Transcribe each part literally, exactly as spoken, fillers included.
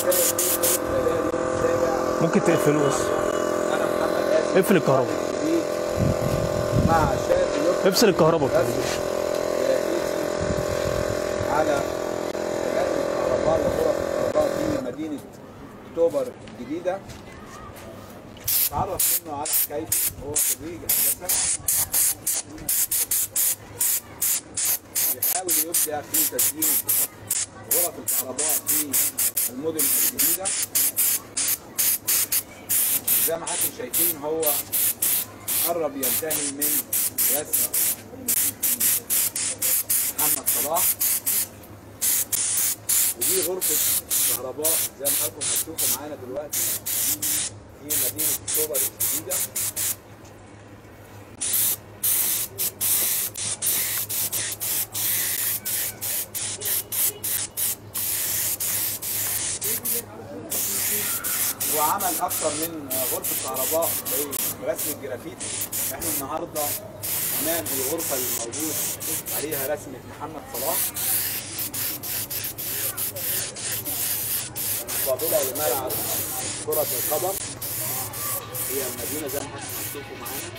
ممكن تقفله بس. انا محمد اسف. اقفل الكهرباء. مع شاب افصل الكهرباء. على الكهرباء وغرف الكهرباء في مدينه اكتوبر الجديده. تعرف منه على حكايته، هو خريج هندسه بيحاول يبدع في تسجيل غرف الكهرباء في المدن الجديده. زي ما حضراتكم شايفين هو قرب ينتهي من رسم محمد صلاح، ودي غرفه كهرباء زي ما حضراتكم هتشوفوا معانا دلوقتي في مدينه اكتوبر الجديده. وعمل اكثر من غرفه كهرباء برسم الجرافيتي. احنا النهارده امام الغرفه الموجود عليها رسمه محمد صلاح مقابله لملعب كره القدم. هي المدينه زي ما حضراتكم هتشوفوا معانا.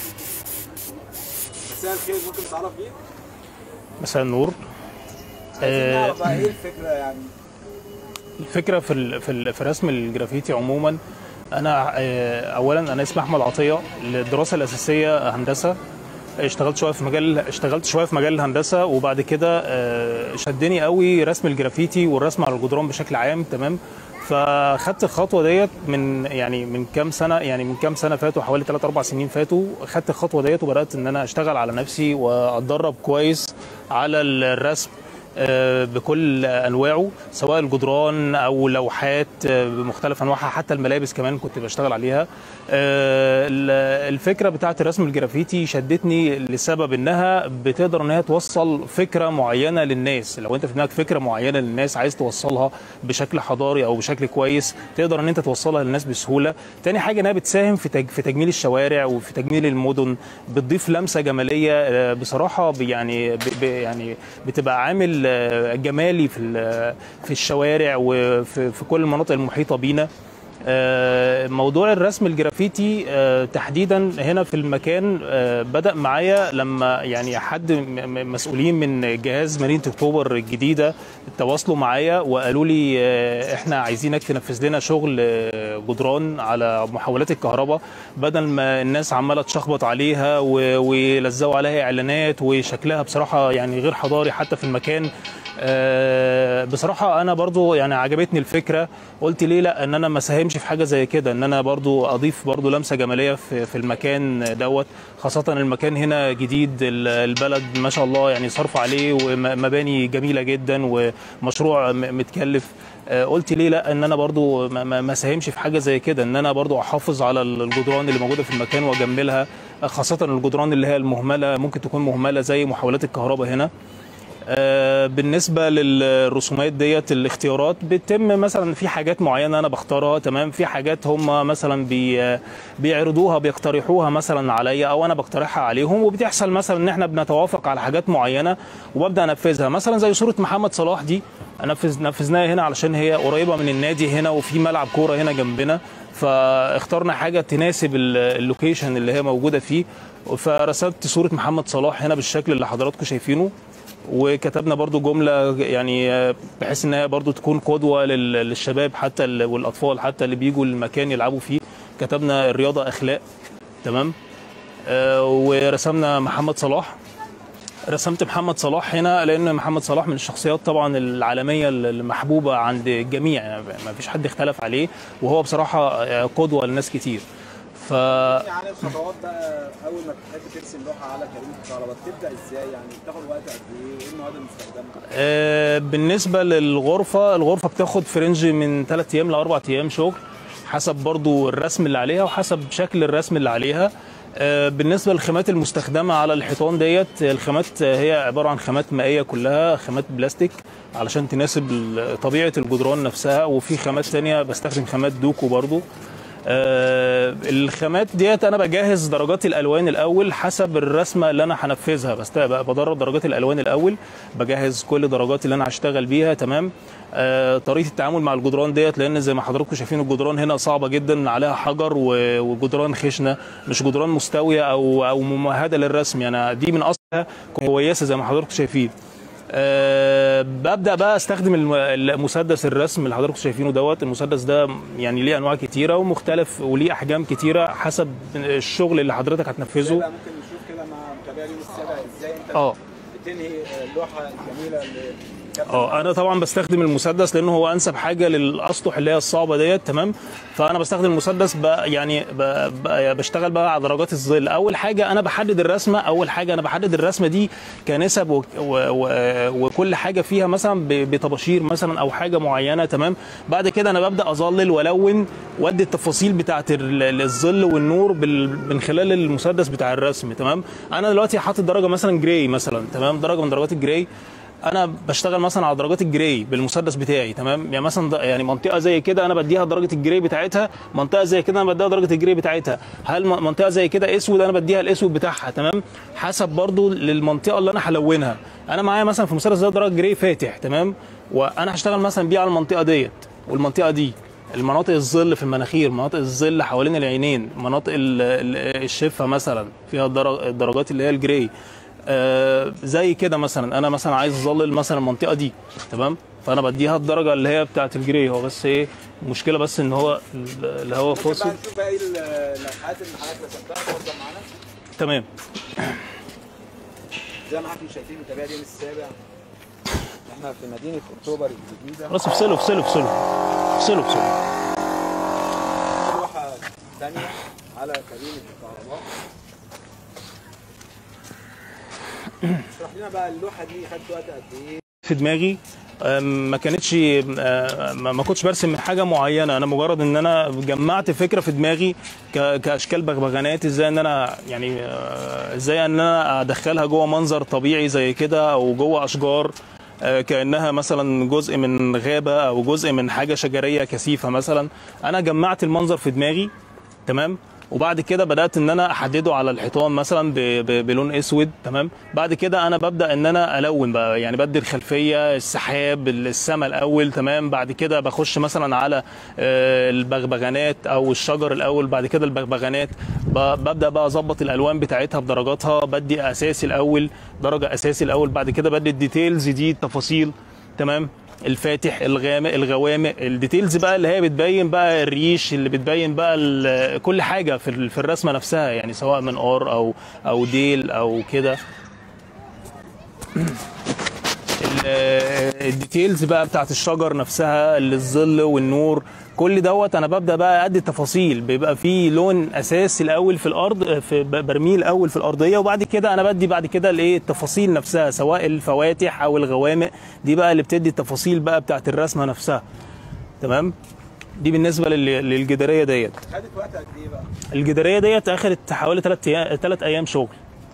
مساء الخير، ممكن تعرف بيك؟ مساء النور. عايزين نعرف بقى ايه الفكره يعني؟ الفكره في ال في, ال في رسم الجرافيتي عموما. انا اولا انا اسمي احمد عطيه، الدراسه الاساسيه هندسه. اشتغلت شويه في مجال اشتغلت شويه في مجال الهندسه، وبعد كده شدني قوي رسم الجرافيتي والرسم على الجدران بشكل عام. تمام. فخدت الخطوه ديت من يعني من كام سنه يعني من كام سنه فاتوا، حوالي ثلاث أربع سنين فاتوا. خدت الخطوه ديت وبدات ان انا اشتغل على نفسي واتدرب كويس على الرسم بكل انواعه، سواء الجدران او لوحات بمختلف انواعها، حتى الملابس كمان كنت بشتغل عليها. الفكره بتاعه الرسم الجرافيتي شدتني لسبب انها بتقدر انها توصل فكره معينه للناس. لو انت في دماغك فكره معينه للناس عايز توصلها بشكل حضاري او بشكل كويس، تقدر ان انت توصلها للناس بسهوله. تاني حاجه انها بتساهم في في تجميل الشوارع وفي تجميل المدن، بتضيف لمسه جماليه بصراحه. يعني يعني بتبقى عامل جمالي في في الشوارع وفي في كل المناطق المحيطه بينا. موضوع الرسم الجرافيتي تحديدا هنا في المكان بدأ معايا لما يعني حد مسؤولين من جهاز مدينة اكتوبر الجديدة تواصلوا معايا وقالوا لي احنا عايزينك تنفذ لنا شغل جدران على محولات الكهرباء، بدل ما الناس عماله تشخبط عليها ويلزقوا عليها اعلانات وشكلها بصراحة يعني غير حضاري حتى في المكان. بصراحة أنا برضو يعني عجبتني الفكرة، قلت ليه لا ان انا ما اساهمش في حاجه زي كده، ان انا برضو اضيف برضو لمسه جماليه في, في المكان دوت. خاصه المكان هنا جديد، البلد ما شاء الله يعني صرف عليه ومباني جميله جدا ومشروع متكلف. قلت ليه لا ان انا برضو ما اساهمش في حاجه زي كده، ان انا برضو احافظ على الجدران اللي موجوده في المكان واجملها، خاصه الجدران اللي هي المهمله ممكن تكون مهمله زي محولات الكهرباء هنا. بالنسبه للرسومات ديت الاختيارات بتتم مثلا في حاجات معينه انا بختارها. تمام. في حاجات هم مثلا بي بيعرضوها بيقترحوها مثلا عليا او انا بقترحها عليهم، وبتحصل مثلا ان احنا بنتوافق على حاجات معينه وببدا انفذها. مثلا زي صوره محمد صلاح دي نفذ نفذناها هنا علشان هي قريبه من النادي هنا وفي ملعب كوره هنا جنبنا، فاخترنا حاجه تناسب اللوكيشن اللي هي موجوده فيه. فرسمت صوره محمد صلاح هنا بالشكل اللي حضراتكم شايفينه، وكتبنا برضو جملة يعني بحيث انها برضو تكون قدوة للشباب حتى والاطفال حتى اللي بيجوا المكان يلعبوا فيه. كتبنا الرياضة اخلاق. تمام. آه ورسمنا محمد صلاح. رسمت محمد صلاح هنا لان محمد صلاح من الشخصيات طبعا العالمية المحبوبة عند الجميع، يعني ما فيش حد اختلف عليه، وهو بصراحة قدوة لناس كتير. ف يعني الخطوات بقى اول ما تحب ترسم لوحه على كريمه الكهرباء بتبدا ازاي؟ يعني بتاخد وقت قد ايه؟ وايه المواد المستخدمه؟ آه بالنسبه للغرفه، الغرفه بتاخد في رينج من ثلاث ايام لاربع ايام شغل، حسب برضو الرسم اللي عليها وحسب شكل الرسم اللي عليها. آه بالنسبه للخامات المستخدمه على الحيطان ديت، الخامات هي عباره عن خامات مائيه كلها، خامات بلاستيك علشان تناسب طبيعه الجدران نفسها، وفي خامات ثانيه بستخدم خامات دوكو برضو. آه الخامات ديت انا بجهز درجات الالوان الاول حسب الرسمه اللي انا هنفذها، بس بدرب درجات الالوان الاول، بجهز كل درجات اللي انا هشتغل بيها. تمام. آه طريقه التعامل مع الجدران ديت، لان زي ما حضراتكم شايفين الجدران هنا صعبه جدا، عليها حجر وجدران خشنه، مش جدران مستويه او او ممهده للرسم، يعني دي من اصلها كويسه زي ما حضراتكم شايفين. أه ببدا بقى استخدم المسدس الرسم اللي حضراتكم شايفينه دوت. المسدس ده يعني ليه انواع كتيره ومختلف وليه احجام كتيره حسب الشغل اللي حضرتك هتنفذه. ممكن نشوف كده مع متابعي اليوم السابع ازاي انت اه بتنهي اللوحه الجميله اللي اه انا طبعا بستخدم المسدس لانه هو انسب حاجه للاسطح اللي هي الصعبه ديت. تمام. فانا بستخدم المسدس بقى، يعني بقى بشتغل بقى على درجات الظل. اول حاجه انا بحدد الرسمه، اول حاجه انا بحدد الرسمه دي كنسب و... و... و... وكل حاجه فيها مثلا بطباشير مثلا او حاجه معينه. تمام. بعد كده انا ببدا اظلل والون وادي التفاصيل بتاعه الظل والنور بال... من خلال المسدس بتاع الرسم. تمام. انا دلوقتي حاطط درجه مثلا جراي مثلا، تمام، درجه من درجات الجراي. انا بشتغل مثلا على درجات الجراي بالمسدس بتاعي. تمام. يعني مثلا يعني منطقه زي كده انا بديها درجه الجراي بتاعتها، منطقه زي كده انا بديها درجه الجراي بتاعتها، هل منطقه زي كده اسود انا بديها الاسود بتاعها. تمام. حسب برضو للمنطقه اللي انا هلونها. انا معايا مثلا في المسدس ده درجه جراي فاتح. تمام. وانا هشتغل مثلا بيه على المنطقه ديت والمنطقه دي، المناطق الظل في المناخير، مناطق الظل حوالين العينين، مناطق الشفه مثلا فيها الدرجات اللي هي الجراي. آه زي كده مثلا انا مثلا عايز اظلل مثلا المنطقه دي. تمام. فانا بديها الدرجه اللي هي بتاعه الجراي. هو بس ايه المشكله بس ان هو اللي هو فاصل. ممكن نشوف باقي اللوحات اللي حضرتك رسمتها توزع معانا. تمام. زي ما حضراتكم شايفين متابعي اليوم السابع، احنا في مدينه اكتوبر الجديده. خلاص افصلوا افصلوا افصلوا افصلوا افصلوا. لوحه ثانيه على كابينه الكهرباء. اشرح لنا بقى اللوحه دي خدت وقت قد ايه؟ في دماغي ما كانتش ما كنتش برسم من حاجه معينه، انا مجرد ان انا جمعت فكره في دماغي كاشكال بغبغانات، ازاي ان انا يعني ازاي ان انا ادخلها جوه منظر طبيعي زي كده او جوه اشجار كانها مثلا جزء من غابه او جزء من حاجه شجريه كثيفه مثلا. انا جمعت المنظر في دماغي. تمام. وبعد كده بدات ان انا احدده على الحيطان مثلا بلون اسود. تمام. بعد كده انا ببدا ان انا الون بقى، يعني بدي الخلفيه السحاب السماء الاول. تمام. بعد كده بخش مثلا على البغبغانات او الشجر الاول، بعد كده البغبغانات ببدا بقى اظبط الالوان بتاعتها بدرجاتها، بدي اساسي الاول درجه اساسي الاول، بعد كده بدي الديتيلز دي التفاصيل. تمام. الفاتح الغامق الغوامق الديتيلز بقى اللي هي بتبين بقى الريش، اللي بتبين بقى كل حاجه في في الرسمه نفسها، يعني سواء منقار او او ديل او كده. الديتيلز بقى بتاعت الشجر نفسها، الظل والنور، كل دوت انا ببدا بقى ادي التفاصيل. بيبقى في لون اساسي الاول في الارض، في برميل الاول في الارضيه، وبعد كده انا بدي بعد كده الايه التفاصيل نفسها، سواء الفواتح او الغوامق، دي بقى اللي بتدي التفاصيل بقى بتاعت الرسمه نفسها. تمام. دي بالنسبه للجداريه ديت. خدت وقت قد ايه بقى؟ الجداريه ديت اخذت حوالي ثلاث ايام ثلاث ايام شغل.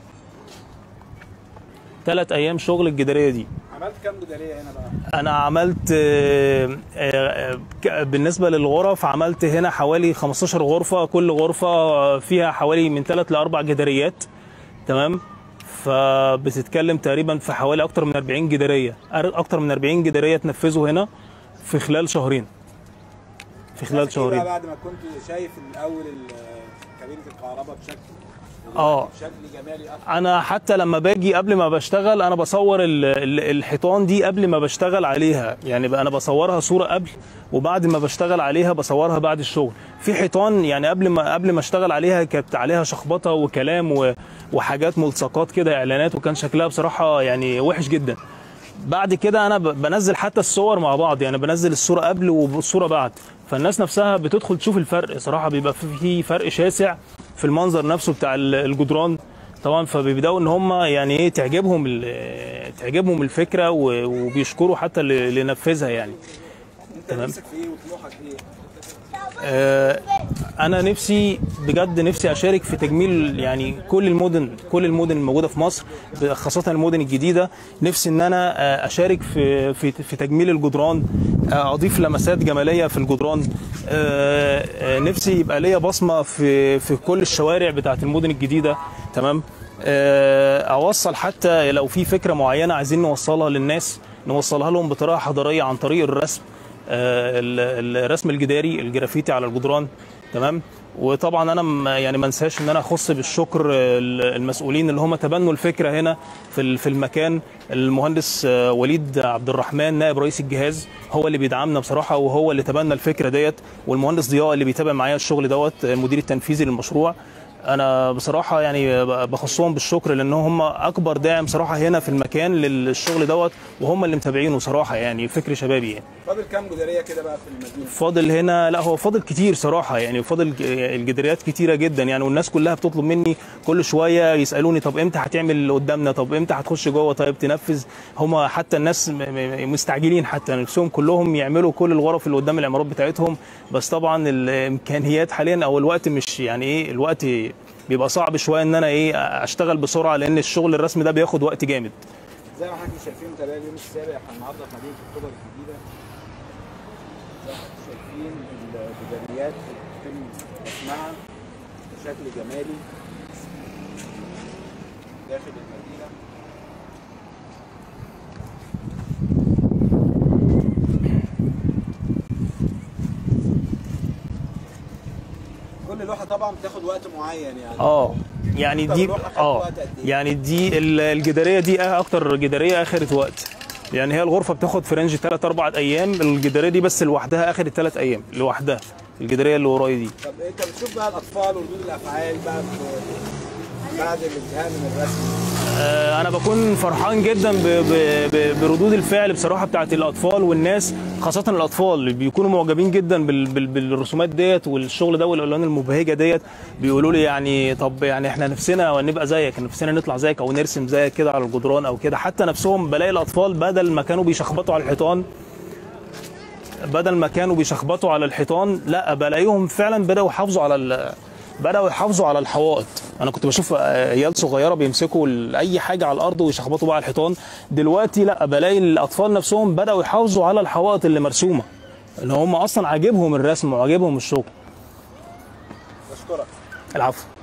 ثلاث ايام شغل الجداريه دي. عملت كام جداريه هنا بقى؟ انا عملت بالنسبه للغرف عملت هنا حوالي خمستاشر غرفه، كل غرفه فيها حوالي من ثلاث لاربع جداريات. تمام. فبتتكلم تقريبا في حوالي اكتر من أربعين جداريه، اكتر من أربعين جداريه تنفذوا هنا في خلال شهرين. في خلال شهرين. بعد ما كنت شايف الاول كابينه الكهرباء بشكل اه بشكل جمالي اكتر. انا حتى لما باجي قبل ما بشتغل انا بصور الحيطان دي قبل ما بشتغل عليها، يعني انا بصورها صوره قبل وبعد ما بشتغل عليها بصورها بعد الشغل. في حيطان يعني قبل ما قبل ما اشتغل عليها كانت عليها شخبطه وكلام وحاجات ملصقات كده اعلانات، وكان شكلها بصراحه يعني وحش جدا. بعد كده انا بنزل حتى الصور مع بعض، يعني بنزل الصوره قبل والصوره بعد، فالناس نفسها بتدخل تشوف الفرق. صراحه بيبقى في فرق شاسع في المنظر نفسه بتاع الجدران طبعا، فبيبداوا ان هم يعني ايه تعجبهم تعجبهم الفكره وبيشكروا حتى اللي نفذها يعني. انت نفسك في ايه وطموحك ايه؟ انا نفسي بجد نفسي اشارك في تجميل يعني كل المدن كل المدن الموجوده في مصر، خاصه المدن الجديده. نفسي ان انا اشارك في في في تجميل الجدران، اضيف لمسات جماليه في الجدران. نفسي يبقى ليا بصمه في في كل الشوارع بتاعه المدن الجديده. تمام. اوصل حتى لو في فكره معينه عايزين نوصلها للناس، نوصلها لهم بطريقه حضاريه عن طريق الرسم، الرسم الجداري، الجرافيتي على الجدران. تمام. وطبعا انا يعني ما انساش ان انا اخص بالشكر المسؤولين اللي هم تبنوا الفكره هنا في في المكان. المهندس وليد عبد الرحمن نائب رئيس الجهاز هو اللي بيدعمنا بصراحه، وهو اللي تبنى الفكره ديت، والمهندس ضياء اللي بيتابع معايا الشغل دوت المدير التنفيذي للمشروع. انا بصراحه يعني بخصهم بالشكر لان هم اكبر داعم صراحه هنا في المكان للشغل دوت، وهم اللي متابعينه صراحه، يعني فكر شبابي يعني. فاضل كام جداريه كده بقى في المدينه؟ فاضل هنا، لا هو فاضل كتير صراحه، يعني فاضل الجداريات كتيره جدا يعني، والناس كلها بتطلب مني كل شويه يسالوني طب امتى هتعمل اللي قدامنا، طب امتى هتخش جوه، طيب تنفذ. هم حتى الناس مستعجلين حتى نفسهم كلهم يعملوا كل الغرف اللي قدام العمارات بتاعتهم، بس طبعا الامكانيات حاليا او الوقت مش يعني ايه، الوقت بيبقى صعب شويه ان انا ايه اشتغل بسرعه، لان الشغل الرسمي ده بياخد وقت جامد. زي ما حضرتك شايفين متابعي اليوم السابع احنا النهارده في مدينه اكتوبر الجديده. زي ما حضرتك شايفين الجداريات بتتم رسمها بشكل جمالي داخل المدينه. كل لوحه طبعا بتاخد وقت معين يعني. اه يعني دي اه يعني دي الجداريه دي اكتر جداريه اخذت وقت، يعني هي الغرفه بتاخد في رينج ثلاث اربع ايام، الجداريه دي بس لوحدها اخذت ثلاث ايام لوحدها، الجداريه اللي ورايا دي. طب انت بتشوف بقى الاطفال وردود الافعال بقى بعد الانتهاء من الرسم؟ آه انا بكون فرحان جدا ب ب ب بردود الفعل بصراحه بتاعت الاطفال والناس، خاصه الاطفال بيكونوا معجبين جدا بال بال بالرسومات ديت والشغل ده والالوان المبهجه ديت. بيقولوا لي يعني طب يعني احنا نفسنا نبقى زيك، نفسنا نطلع زيك او نرسم زيك كده على الجدران او كده. حتى نفسهم بلاقي الاطفال بدل ما كانوا بيشخبطوا على الحيطان بدل ما كانوا بيشخبطوا على الحيطان لا بلاقيهم فعلا بداوا يحافظوا على بداوا يحافظوا على الحوائط. انا كنت بشوف عيال صغيره بيمسكوا اي حاجه على الارض ويشخبطوا بقى على الحيطان، دلوقتي لا بلاقي الاطفال نفسهم بداوا يحافظوا على الحوائط اللي مرسومه، ان هم اصلا عاجبهم الرسم وعاجبهم الشغل. بشكرك. العفو.